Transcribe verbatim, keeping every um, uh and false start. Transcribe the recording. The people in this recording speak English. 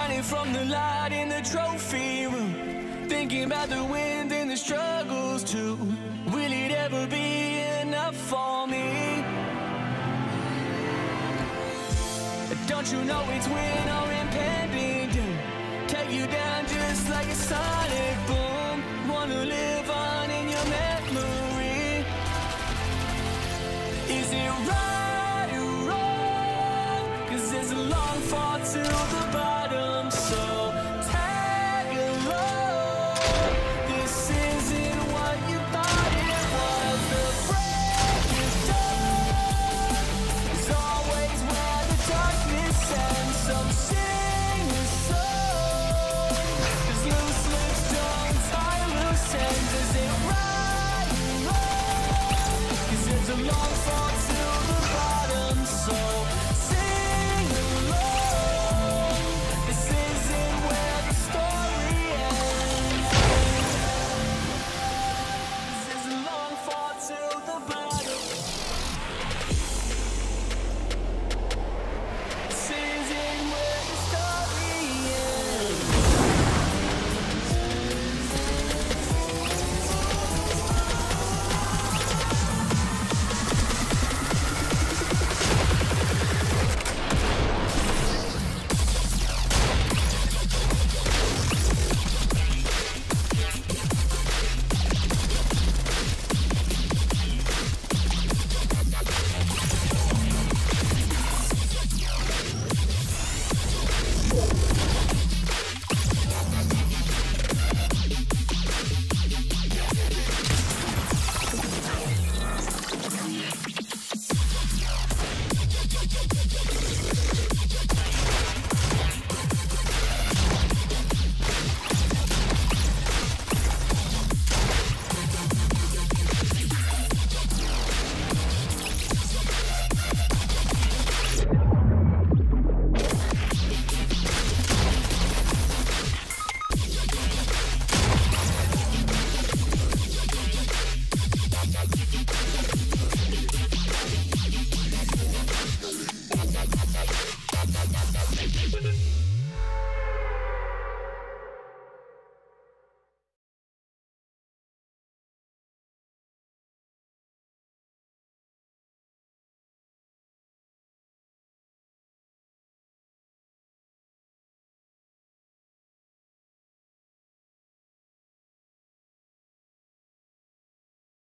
Hiding from the light in the trophy room, thinking about the wins and the struggles too. Will it ever be enough for me? Don't you know it's win or impending?